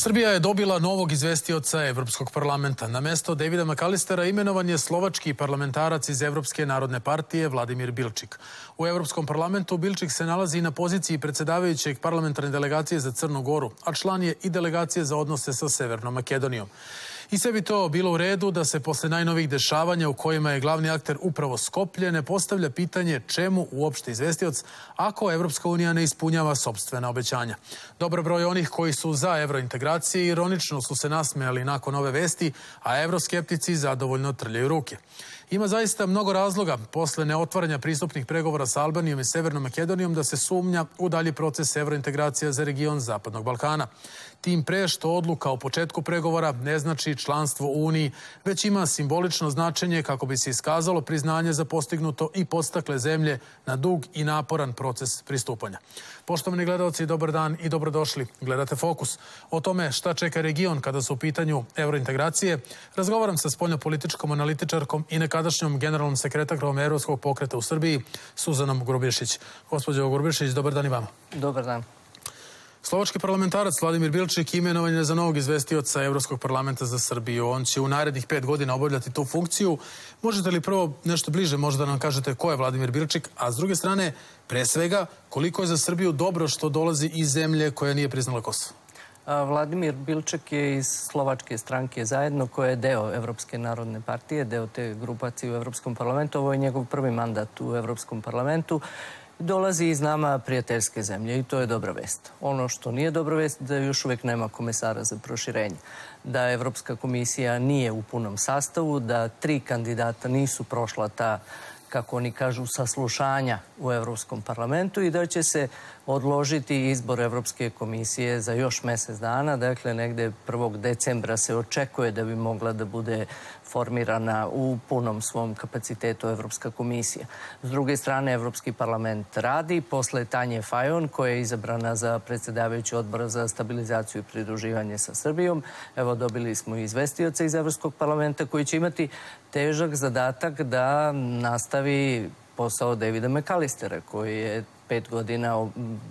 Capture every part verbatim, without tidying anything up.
Srbija je dobila novog izvestioca Evropskog parlamenta. Na mesto Davida McAllistera imenovan je slovački parlamentarac iz Evropske narodne partije Vladimir Bilčik. U Evropskom parlamentu Bilčik se nalazi na poziciji predsjedavajućeg parlamentarne delegacije za Crnu Goru, a član je i delegacije za odnose sa Severnom Makedonijom. I sve bi to bilo u redu da se posle najnovih dešavanja u kojima je glavni akter upravo Skoplje ne postavlja pitanje čemu uopšte izvestioc ako Evropska unija ne ispunjava sopstvena obećanja. Dobar broj onih koji su za evrointegracije ironično su se nasmejali nakon ove vesti, a evroskeptici zadovoljno trljaju ruke. Ima zaista mnogo razloga posle neotvaranja pristupnih pregovora sa Albanijom i Severnom Makedonijom da se sumnja u dalji proces evrointegracija za region Zapadnog Balkana. Tim pre što odluka o početku pregovora ne znači članstvo u Uniji, već ima simbolično značenje kako bi se iskazalo priznanje za postignuto i podstakle zemlje na dug i naporan proces pristupanja. Poštovani gledalci, dobar dan i dobrodošli. Gledate Fokus. O tome šta čeka region kada su u pitanju evrointegracije, razgovaram sa spoljnopolitičkom analitičarkom i nekadašnjom generalnom sekretarom Evropskog pokreta u Srbiji, Suzanom Grubješić. Gospođo Grubješić, dobar dan i vama. Dobar dan. Slovački parlamentarac Vladimir Bilčik imenovan je za novog izvestioca Evropskog parlamenta za Srbiju. On će u narednih pet godina obavljati tu funkciju. Možete li prvo nešto bliže možda nam kažete ko je Vladimir Bilčik, a s druge strane, pre svega, koliko je za Srbiju dobro što dolazi iz zemlje koja nije priznala Kosovo? Vladimir Bilčik je iz Slovačke stranke Zajedno, koja je deo Evropske narodne partije, deo te grupacije u Evropskom parlamentu. Ovo je njegov prvi mandat u Evropskom parlamentu. Dolazi iz nama prijateljske zemlje i to je dobra vest. Ono što nije dobra vest je da još uvijek nema komesara za proširenje. Da Evropska komisija nije u punom sastavu, da tri kandidata nisu prošla ta, kako oni kažu, saslušanja u Evropskom parlamentu i da će se odložiti izbor Evropske komisije za još mjesec dana. Dakle, negde prvog decembra se očekuje da bi mogla da bude formirana u punom svom kapacitetu Evropska komisija. S druge strane, Evropski parlament radi. Posle Tanje Fajon, koja je izabrana za predsjedavajući odbora za stabilizaciju i pridruživanje sa Srbijom, evo dobili smo izvestioca iz Evropskog parlamenta koji će imati težak zadatak da nastavi posao Davida McAllistera, koji je pet godina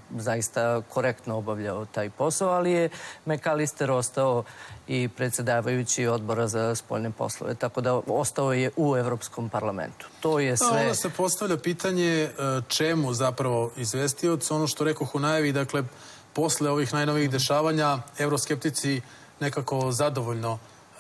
zaista korektno obavljao taj posao, ali je McAllister ostao i predsjedavajući odbora za spoljne poslove, tako da ostao je u Evropskom parlamentu. To je sve... Onda se postavlja pitanje čemu zapravo izvestioc, ono što rekoh u najavi, dakle, posle ovih najnovijih dešavanja, evroskeptici nekako zadovoljno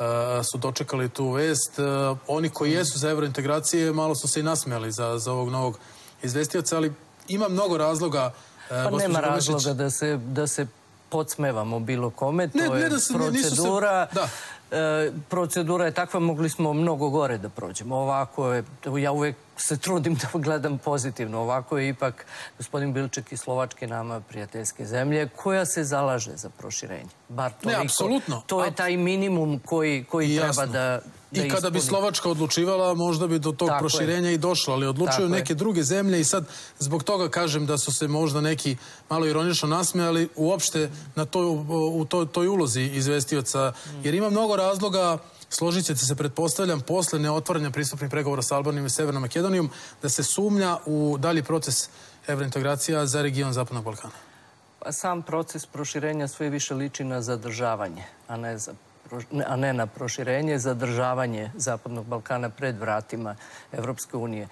su dočekali tu vest. Oni koji jesu za evrointegracije malo su se i nasmijali za, za ovog novog izvestioca, ali ima mnogo razloga. Pa nema razloga da se, da se podsmevamo bilo kome. To ne, je ne da se, procedura. Se, da. E, procedura je takva, mogli smo mnogo gore da prođemo. Ovako je, ja uvijek se trudim da gledam pozitivno. Ovako je ipak gospodin Bilčik iz Slovačke nama prijateljske zemlje koja se zalaže za proširenje. Bar toliko. Ne, apsolutno. To je taj minimum koji, koji treba da... I kada bi Slovačka odlučivala, možda bi do tog proširenja i došlo, ali odlučuju neke druge zemlje i sad zbog toga kažem da su se možda neki malo ironično nasmejali uopšte na u toj ulozi izvestioca, jer ima mnogo razloga, složit ćete se, pretpostavljam, posle neotvaranja pristupnih pregovora sa Albanijom i Severnom Makedonijom, da se sumnja u dalji proces evrointegracija za region Zapadnog Balkana. Sam proces proširenja sve više liči na zadržavanje, a ne za a ne na proširenje, zadržavanje Zapadnog Balkana pred vratima Evropske unije.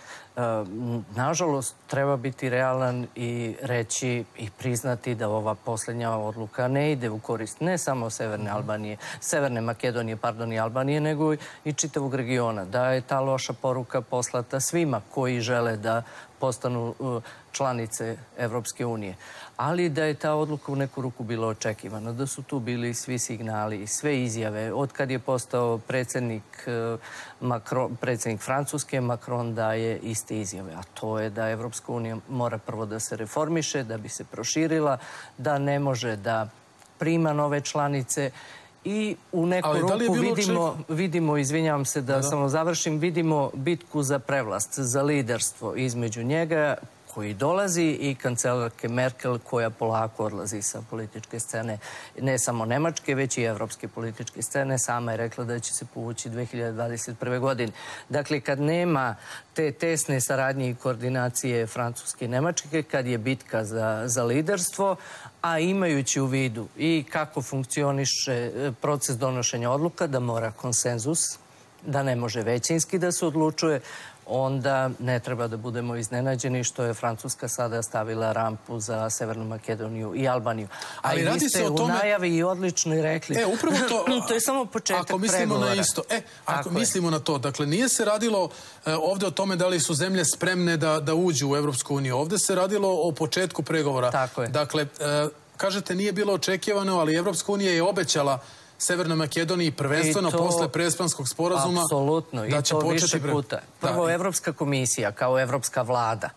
Nažalost, treba biti realan i reći i priznati da ova posljednja odluka ne ide u korist ne samo Severne Albanije, Severne Makedonije, pardon, i Albanije, nego i čitavog regiona. Da je ta loša poruka poslata svima koji žele da postanu članice Evropske unije. Ali da je ta odluka u neku ruku bila očekivana, da su tu bili svi signali, sve izjave. Od kad je postao predsjednik, Macron, predsjednik Francuske, Macron daje iste izjave, a to je da Evropska unija mora prvo da se reformiše, da bi se proširila, da ne može da prima nove članice. I u neku ruku vidimo, vidimo, izvinjavam se da samo završim, vidimo bitku za prevlast, za liderstvo između njega, koji dolazi i kancelarke Merkel koja polako odlazi sa političke scene, ne samo nemačke, već i evropske političke scene. Sama je rekla da će se povući dve hiljade dvadeset prve. godine. Dakle, kad nema te tesne saradnje i koordinacije Francuske i Nemačke, kad je bitka za, za liderstvo, a imajući u vidu i kako funkcioniše proces donošenja odluka, da mora konsenzus, da ne može većinski da se odlučuje, onda ne treba da budemo iznenađeni što je Francuska sada stavila rampu za Severnu Makedoniju i Albaniju. Ali a vi ste u najavi i odlično i rekli. E, upravo to... to je samo početak ako mislimo pregovora. Na isto, e, ako mislimo na to, dakle, nije se radilo e, ovde o tome da li su zemlje spremne da, da uđu u Evropsku uniju. Ovde se radilo o početku pregovora. Tako je. Dakle, e, kažete, nije bilo očekivano, ali Evropska unija je obećala Severnoj Makedoniji prvenstveno posle Prespanskog sporazuma. Apsolutno, i to više puta. Prvo, Evropska komisija kao evropska vlada,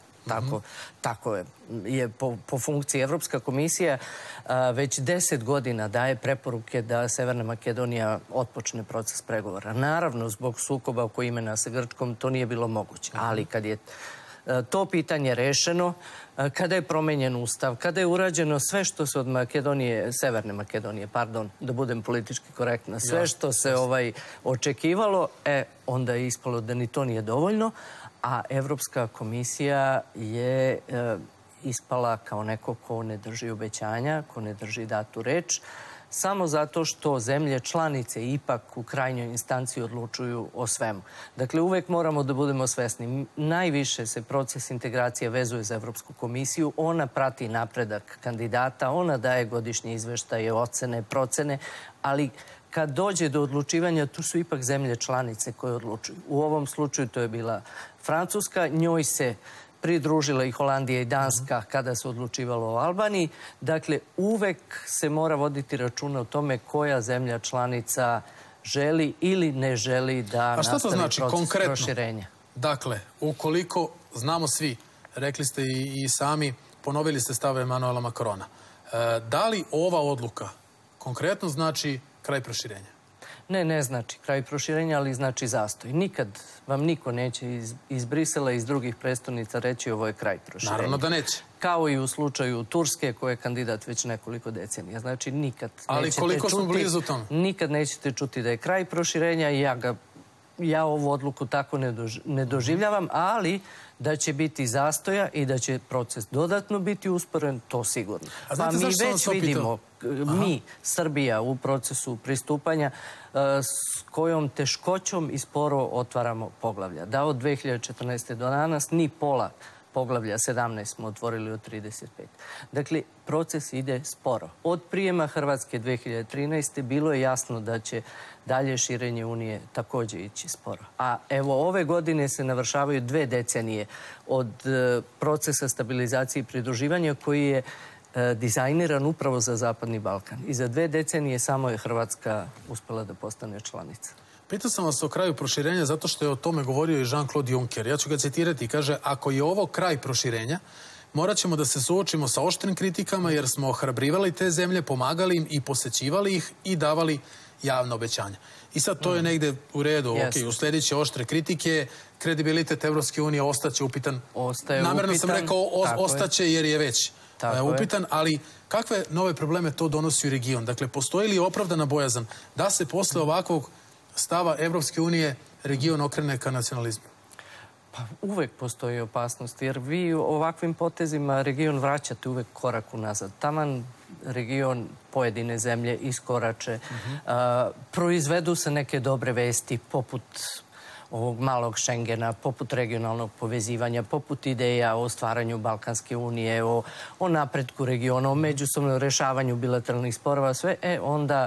tako je po funkciji Evropska komisija, već deset godina daje preporuke da Severna Makedonija otpočne proces pregovora. Naravno, zbog sukoba oko imena sa Grčkom to nije bilo moguće, ali kad je to pitanje rešeno, kada je promenjen ustav, kada je urađeno sve što se od Makedonije, Severne Makedonije, pardon, da budem politički korektna, sve što se očekivalo, e, onda je ispalo da ni to nije dovoljno, a Evropska komisija je ispala kao neko ko ne drži obećanja, ko ne drži datu reč, samo zato što zemlje članice ipak u krajnjoj instanciji odlučuju o svemu. Dakle, uvek moramo da budemo svesni. Najviše se proces integracije vezuje za Evropsku komisiju. Ona prati napredak kandidata, ona daje godišnje izveštaje, ocene, procene, ali kad dođe do odlučivanja, tu su ipak zemlje članice koje odlučuju. U ovom slučaju to je bila Francuska, njoj se pridružila i Holandija i Danska kada se odlučivalo o Albaniji. Dakle, uvek se mora voditi računa o tome koja zemlja članica želi ili ne želi da nastavi proces proširenja. Dakle, ukoliko znamo svi, rekli ste i sami, ponovili ste stav Emanuela Makrona, da li ova odluka konkretno znači kraj proširenja? Ne, ne znači kraj proširenja, ali znači zastoj. Nikad vam niko neće iz Brisela i iz drugih prestolnica reći ovo je kraj proširenja. Naravno da neće. Kao i u slučaju Turske, koja je kandidat već nekoliko decenija. Znači, nikad ali koliko smo blizu tome? Nikad nećete čuti da je kraj proširenja i ja ga ja ovu odluku tako ne doživljavam, ali da će biti zastoja i da će proces dodatno biti usporen, to sigurno. Pa mi već vidimo, mi, Srbija, u procesu pristupanja, s kojom teškoćom i sporo otvaramo poglavlja. Da od dve hiljade četrnaeste. do danas ni pola poglavlja sedamnaest smo otvorili od trideset pet. Dakle, proces ide sporo. Od prijema Hrvatske dve hiljade trinaeste. bilo je jasno da će dalje širenje Unije također ići sporo. A evo, ove godine se navršavaju dve decenije od procesa stabilizacije i pridruživanja koji je dizajniran upravo za Zapadni Balkan. I za dve decenije samo je Hrvatska uspela da postane članica. Pitao sam vas o kraju proširenja zato što je o tome govorio i Jean-Claude Juncker. Ja ću ga citirati i kaže, ako je ovo kraj proširenja, morat ćemo da se suočimo sa oštrim kritikama jer smo ohrabrivali te zemlje, pomagali im i posećivali ih i davali javno obećanja. I sad to je negde u redu. U sljedeće oštre kritike, kredibilitet Evropske unije ostaće upitan. Namerno sam rekao ostaće jer je već upitan, ali kakve nove probleme to donosi u region? Dakle, postoji li opravdana bojazan da se posle ovakvog stava Evropske unije region okrene ka nacionalizmu? Pa uvek postoji opasnost, jer vi ovakvim potezima region vraćate uvek korak unazad. Taman region, pojedine zemlje iskorače, proizvedu se neke dobre vesti poput ovog malog Šengena, poput regionalnog povezivanja, poput ideja o stvaranju Balkanske unije, o napretku regiona, o međusobnom rešavanju bilateralnih sporova, sve, e onda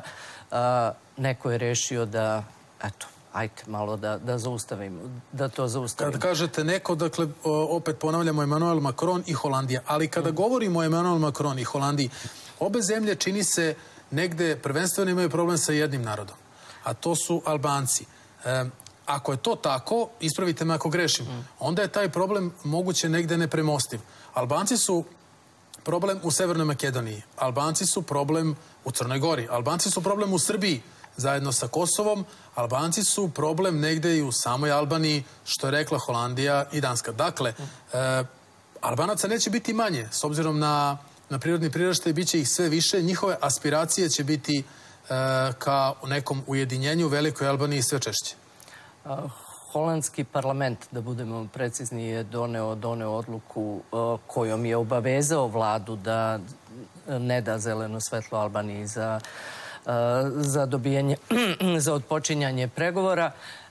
neko je rešio da, eto, ajde malo da zaustavimo, da to zaustavimo. Kad kažete neko, dakle, opet ponavljamo Emanuel Macron i Holandija, ali kada govorimo o Emanuel Macron i Holandiji, obe zemlje čini se negde prvenstveno imaju problem sa jednim narodom, a to su Albanci. Ako je to tako, ispravite me ako grešim, onda je taj problem moguće negde nepremostiv. Albanci su problem u Severnoj Makedoniji, Albanci su problem u Crnoj Gori, Albanci su problem u Srbiji, zajedno sa Kosovom, Albanci su problem negde i u samoj Albaniji, što je rekla Holandija i Danska. Dakle, Albanaca neće biti manje, s obzirom na, na prirodni priraštaj, bit će ih sve više. Njihove aspiracije će biti e, ka nekom ujedinjenju Velikoj Albaniji sve češće. Holandski parlament, da budemo precizni, je doneo, doneo odluku kojom je obavezao vladu da ne da zeleno svetlo Albaniji za, za dobijanje, za odpočinjanje pregovora.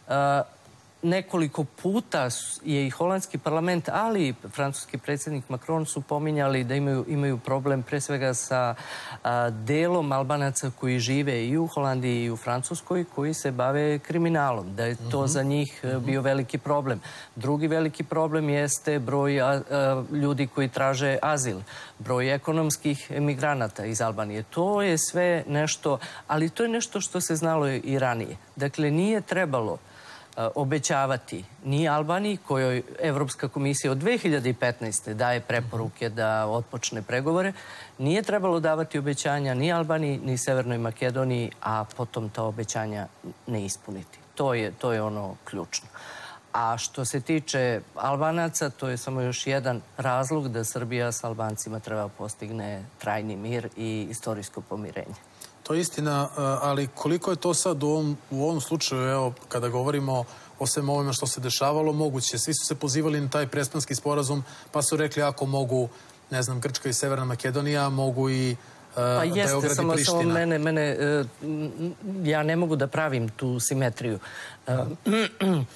Nekoliko puta je i holandski parlament, ali i francuski predsjednik Macron su pominjali da imaju, imaju problem pre svega sa a, delom Albanaca koji žive i u Holandiji i u Francuskoj, koji se bave kriminalom, da je to uh-huh. za njih uh, bio veliki problem. Drugi veliki problem jeste broj a, a, ljudi koji traže azil, broj ekonomskih emigranata iz Albanije. To je sve nešto, ali to je nešto što se znalo i ranije. Dakle, nije trebalo obećavati ni Albaniji, kojoj Evropska komisija od dve hiljade petnaeste. daje preporuke da otpočne pregovore, nije trebalo davati obećanja ni Albaniji, ni Severnoj Makedoniji, a potom ta obećanja ne ispuniti. To je, to je ono ključno. A što se tiče Albanaca, to je samo još jedan razlog da Srbija s Albancima treba postigne trajni mir i istorijsko pomirenje. To je istina, ali koliko je to sad u ovom, u ovom slučaju, evo, kada govorimo o svem ovome što se dešavalo, moguće? Svi su se pozivali na taj Prespanski sporazum, pa su rekli ako mogu, ne znam, Grčka i Severna Makedonija, mogu i uh, pa jeste, Beograd i samo, Priština. Samo mene, mene, uh, ja ne mogu da pravim tu simetriju. Uh, uh,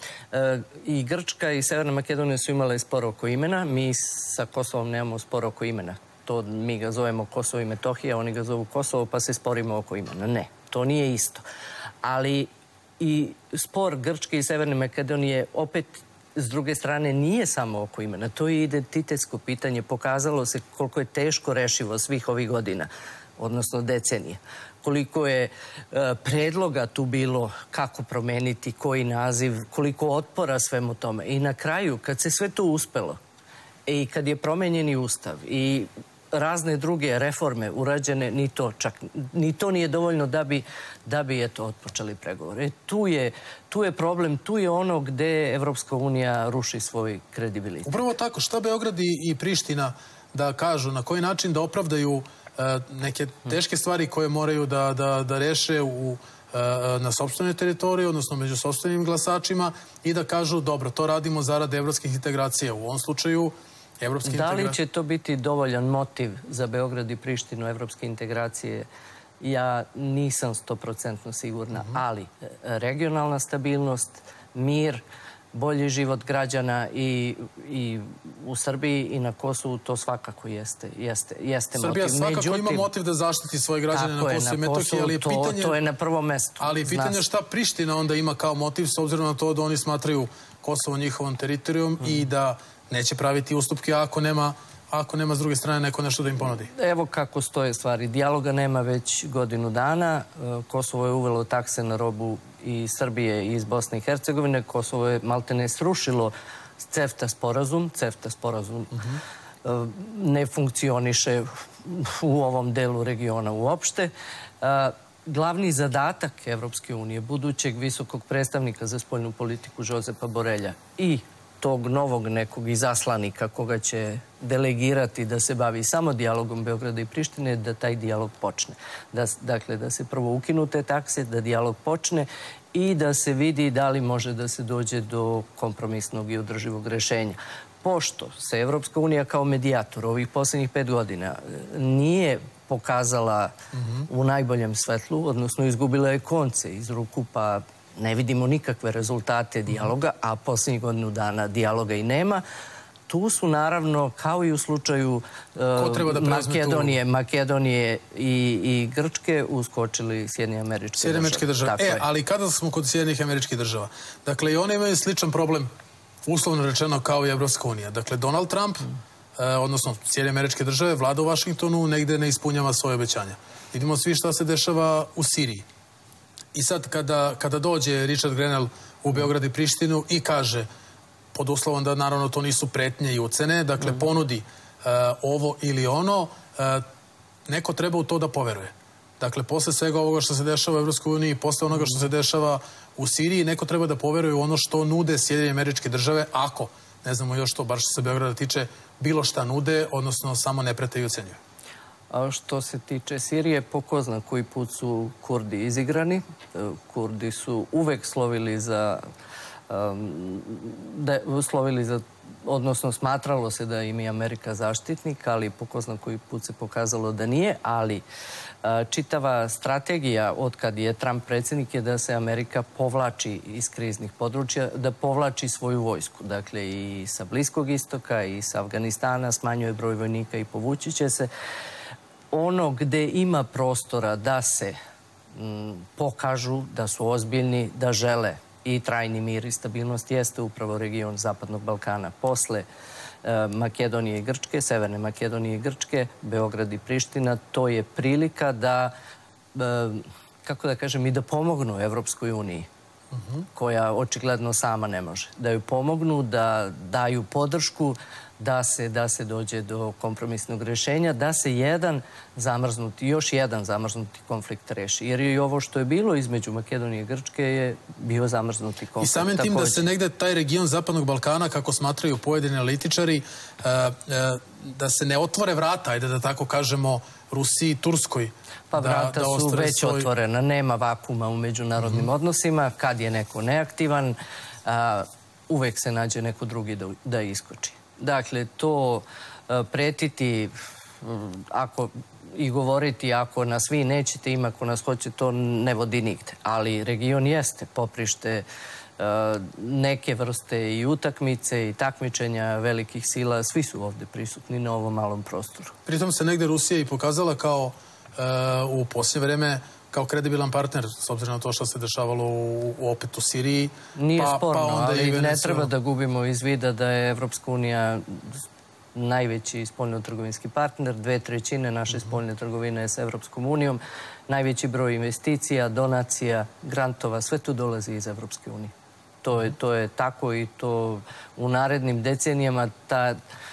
I Grčka i Severna Makedonija su imale spor oko imena, mi sa Kosovom nemamo spor oko imena. To mi ga zovemo Kosovo i Metohija, oni ga zovu Kosovo, pa se sporimo oko imena. Ne, to nije isto. Ali i spor Grčke i Severne Makedonije opet s druge strane nije samo oko imena. To je identitetsko pitanje. Pokazalo se koliko je teško rešivo svih ovih godina, odnosno decenija. Koliko je e, predloga tu bilo, kako promeniti, koji naziv, koliko otpora svemu tome. I na kraju, kad se sve to uspelo, i kad je promenjeni ustav i razne druge reforme urađene, ni to čak, ni to nije dovoljno da bi, da bi eto, otpočeli pregovore. Tu je, tu je problem, tu je ono gde Evropska unija ruši svoj kredibilitet. Upravo tako, šta Beograd i Priština da kažu, na koji način da opravdaju uh, neke teške stvari koje moraju da, da, da reše u, uh, na sopstvenoj teritoriji, odnosno među sopstvenim glasačima, i da kažu, dobro, to radimo zarad evropskih integracija. U ovom slučaju Da li će to biti dovoljan motiv za Beograd i Prištinu evropske integracije? Ja nisam stoprocentno sigurna, uh-huh. ali regionalna stabilnost, mir, bolji život građana i, i u Srbiji i na Kosovu, to svakako jeste, jeste, jeste Srbija motiv. svakako Međutim, ima motiv da zaštiti svoje građane na Kosovu i Metohiji, ali je to, pitanje, to je na prvom mestu. Ali pitanje šta Priština onda ima kao motiv, s obzirom na to da oni smatraju Kosovo njihovom teritorijom uh-huh. i da neće praviti ustupke ako nema, ako nema s druge strane neko nešto da im ponudi. Evo kako stoje stvari. Dijaloga nema već godinu dana. Kosovo je uvelo takse na robu i Srbije i iz Bosne i Hercegovine. Kosovo je maltene srušilo CEFTA sporazum. CEFTA sporazum uh-huh. ne funkcioniše u ovom delu regiona uopšte. Glavni zadatak Evropske unije, budućeg visokog predstavnika za spoljnu politiku Žozepa Borelja i tog novog nekog izaslanika koga će delegirati da se bavi samo dijalogom Beograda i Prištine, da taj dijalog počne. Da, dakle, da se prvo ukinu te takse, da dijalog počne i da se vidi da li može da se dođe do kompromisnog i održivog rešenja. Pošto se Evropska unija kao medijator ovih posljednjih pet godina nije pokazala mm-hmm. u najboljem svetlu, odnosno izgubila je konce iz ruku, pa ne vidimo nikakve rezultate dijaloga, a posljednjih godinu dana dijaloga i nema. Tu su naravno, kao i u slučaju uh, Makedonije, Makedonije i, i Grčke, uskočili Sjedinjene Američke Sjedinjene Američke države. E, je. Ali kada smo kod Sjedinjenih Američkih država? Dakle, i one imaju sličan problem, uslovno rečeno, kao i Evropska unija. Dakle, Donald Trump, mm. uh, odnosno Sjedinjene Američke države, vlada u Vašingtonu, negde ne ispunjava svoje obećanja. Vidimo svi šta se dešava u Siriji. I sad kada, kada dođe Richard Grenell u Beograd i Prištinu i kaže, pod uslovom da naravno to nisu pretnje i ucene, dakle mm. ponudi uh, ovo ili ono, uh, neko treba u to da poveruje. Dakle, posle svega ovoga što se dešava u Evropskoj uniji, posle onoga što se dešava u Siriji, neko treba da poveruje u ono što nude Sjedinjene Američke države, ako ne znamo još to, baš što se Beograda tiče, bilo šta nude, odnosno samo ne prete i ocenjuju. A što se tiče Sirije, po ko zna koji put su Kurdi izigrani. Kurdi su uvek slovili za, um, da, slovili za, odnosno smatralo se da im je Amerika zaštitnik, ali po ko zna koji put se pokazalo da nije, ali čitava strategija od kad je Trump predsjednik je da se Amerika povlači iz kriznih područja, da povlači svoju vojsku. Dakle, i sa Bliskog istoka i sa Afganistana smanjuje broj vojnika i povući će se. Ono gde ima prostora da se m, pokažu da su ozbiljni, da žele i trajni mir i stabilnost jeste upravo region Zapadnog Balkana. Posle e, Makedonije i Grčke, Severne Makedonije i Grčke, Beograd i Priština, to je prilika da, e, kako da kažem, i da pomognu Evropskoj uniji, uh-huh. koja očigledno sama ne može. Da ju pomognu, da daju podršku, da se, da se dođe do kompromisnog rješenja, da se jedan zamrznuti, još jedan zamrznuti konflikt reši. Jer i ovo što je bilo između Makedonije i Grčke je bio zamrznuti konflikt. I samim tim da se negde taj region Zapadnog Balkana, kako smatraju pojedini analitičari, da se ne otvore vrata, ajde da tako kažemo, Rusiji i Turskoj. Pa vrata su već otvorena, nema vakuma u međunarodnim odnosima. Kad je neko neaktivan, uvek se nađe neko drugi da iskoči. Dakle, to pretiti ako i govoriti ako nas vi nećete ima, ako nas hoće, to ne vodi nigde. Ali region jeste poprište neke vrste i utakmice i takmičenja velikih sila. Svi su ovde prisutni na ovom malom prostoru. Pritom se negde Rusija i pokazala kao u posljednje vreme kao kredibilan partner, s obzirom na to što se dešavalo u, opet u Siriji. Nije pa, sporno, pa onda ali ne treba da gubimo iz vida da je Evropska unija najveći spoljno-trgovinski partner, dve trećine naše mm-hmm. spoljne trgovine je s Evropskom unijom, najveći broj investicija, donacija, grantova, sve to dolazi iz Evropske unije. To je, to je tako i to u narednim decenijama ta,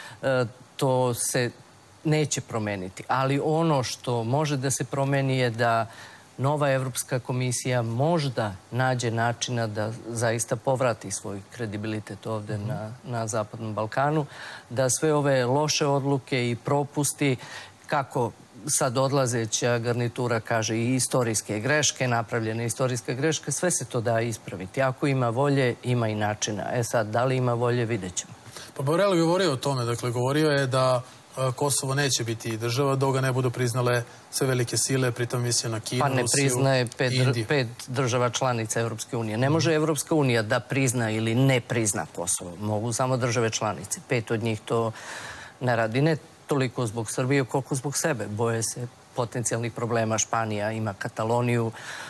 to se neće promeniti. Ali ono što može da se promeni je da nova Evropska komisija možda nađe načina da zaista povrati svoj kredibilitet ovde mm-hmm. na, na Zapadnom Balkanu, da sve ove loše odluke i propusti, kako sad odlazeća garnitura kaže i istorijske greške, napravljene istorijske greške, sve se to da ispraviti. Ako ima volje, ima i načina. E sad, da li ima volje, vidjet ćemo. Pa Borel je govorio o tome, dakle, govorio je da Kosovo neće biti država dok ga ne budu priznale sve velike sile, pritom mislio na Kinu, Rusiju, Indiju. Pa ne priznaje pet država članica Evropske unije. Ne može Evropska unija da prizna ili ne prizna Kosovo. Mogu samo države članice. Pet od njih to ne radi. Ne toliko zbog Srbije, koliko zbog sebe. Boje se potencijalnih problema. Španija ima Kataloniju,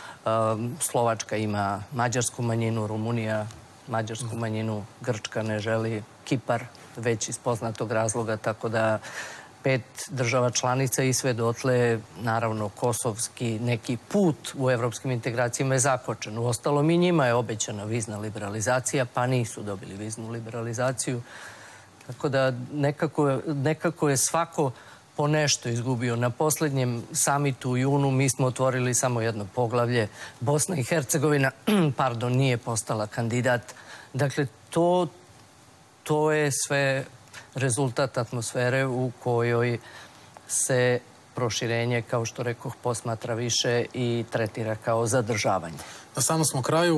Slovačka ima mađarsku manjinu, Rumunija mađarsku manjinu, Grčka ne želi, Kipar već iz poznatog razloga, tako da pet država članica i sve dotle, naravno, kosovski neki put u evropskim integracijama je zakočen. Uostalom i njima je obećana vizna liberalizacija, pa nisu dobili viznu liberalizaciju. Tako da nekako, nekako je svako po nešto izgubio. Na posljednjem samitu u junu mi smo otvorili samo jedno poglavlje. Bosna i Hercegovina, pardon, nije postala kandidat. Dakle, to, to je sve rezultat atmosfere u kojoj se proširenje, kao što rekoh, posmatra više i tretira kao zadržavanje. Na samom smo kraju.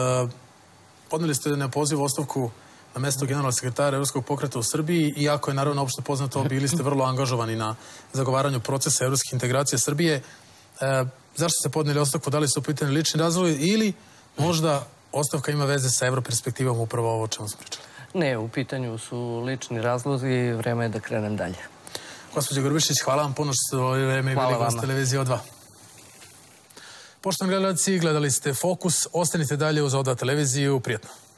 Podneli ste na poziv ostavku na mesto generalnog sekretara Evropskog pokreta u Srbiji, iako je naravno opšte poznato, bili ste vrlo angažovani na zagovaranju procesa evropske integracije Srbije. E, zašto ste podneli ostavku? Da li su u pitanju lični razvoj ili možda ostavka ima veze sa evroperspektivom, upravo ovo o čemu smo pričali? Ne, u pitanju su lični razlozi i vreme je da krenem dalje. Gospođo Grbišić, hvala vam puno što ste ovo vreme i bili gost televizije O dva. Poštovani gledalci, gledali ste Fokus. Ostanite dalje uz O dva televiziju. Prijetno.